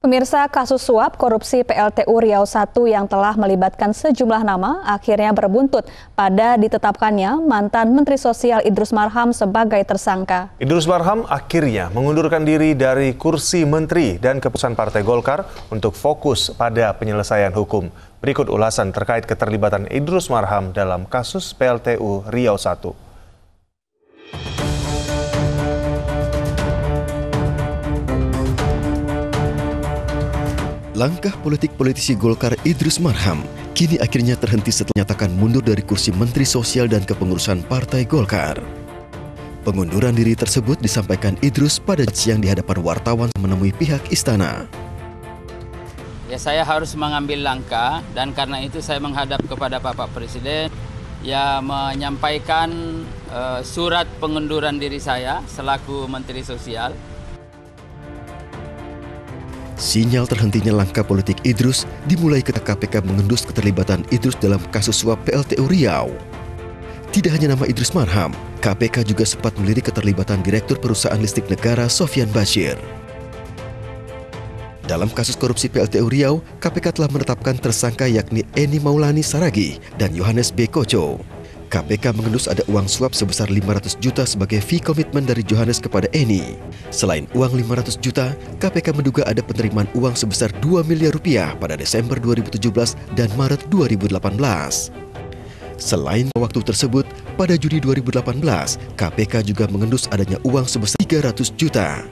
Pemirsa, kasus suap korupsi PLTU Riau I yang telah melibatkan sejumlah nama akhirnya berbuntut pada ditetapkannya mantan Menteri Sosial Idrus Marham sebagai tersangka. Idrus Marham akhirnya mengundurkan diri dari kursi menteri dan keputusan Partai Golkar untuk fokus pada penyelesaian hukum. Berikut ulasan terkait keterlibatan Idrus Marham dalam kasus PLTU Riau I. Langkah politik politisi Golkar Idrus Marham kini akhirnya terhenti setelah menyatakan mundur dari kursi Menteri Sosial dan Kepengurusan Partai Golkar. Pengunduran diri tersebut disampaikan Idrus pada siang di hadapan wartawan menemui pihak istana. Ya, saya harus mengambil langkah dan karena itu saya menghadap kepada Bapak Presiden ya menyampaikan surat pengunduran diri saya selaku Menteri Sosial. Sinyal terhentinya langkah politik Idrus dimulai ketika KPK mengendus keterlibatan Idrus dalam kasus suap PLTU Riau. Tidak hanya nama Idrus Marham, KPK juga sempat melirik keterlibatan Direktur Perusahaan Listrik Negara Sofyan Bashir. Dalam kasus korupsi PLTU Riau, KPK telah menetapkan tersangka yakni Eni Maulani Saragih dan Yohanes B. Koco. KPK mengendus ada uang suap sebesar 500 juta sebagai fee komitmen dari Yohanes kepada Eni. Selain uang 500 juta, KPK menduga ada penerimaan uang sebesar 2 miliar rupiah pada Desember 2017 dan Maret 2018. Selain waktu tersebut, pada Juni 2018, KPK juga mengendus adanya uang sebesar 300 juta.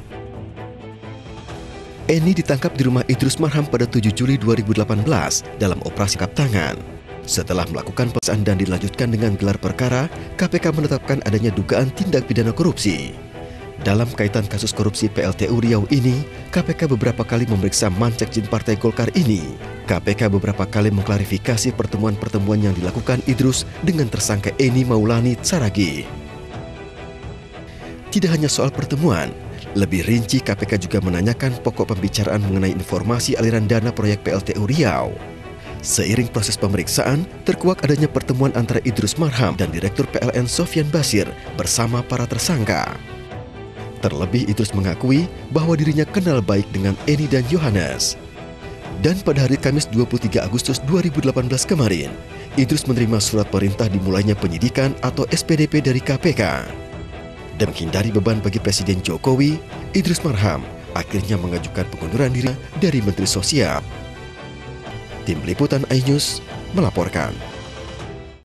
Eni ditangkap di rumah Idrus Marham pada 7 Juli 2018 dalam operasi tangkap tangan. Setelah melakukan pemeriksaan dan dilanjutkan dengan gelar perkara, KPK menetapkan adanya dugaan tindak pidana korupsi. Dalam kaitan kasus korupsi PLTU Riau ini, KPK beberapa kali memeriksa mansekjen Partai Golkar ini. KPK beberapa kali mengklarifikasi pertemuan-pertemuan yang dilakukan Idrus dengan tersangka Eni Maulani Saragih. Tidak hanya soal pertemuan, lebih rinci KPK juga menanyakan pokok pembicaraan mengenai informasi aliran dana proyek PLTU Riau. Seiring proses pemeriksaan, terkuak adanya pertemuan antara Idrus Marham dan Direktur PLN Sofyan Bashir bersama para tersangka. Terlebih Idrus mengakui bahwa dirinya kenal baik dengan Eni dan Yohanes. Dan pada hari Kamis 23 Agustus 2018 kemarin, Idrus menerima surat perintah dimulainya penyidikan atau SPDP dari KPK. Dan menghindari beban bagi Presiden Jokowi, Idrus Marham akhirnya mengajukan pengunduran diri dari Menteri Sosial. Tim Liputan iNews melaporkan.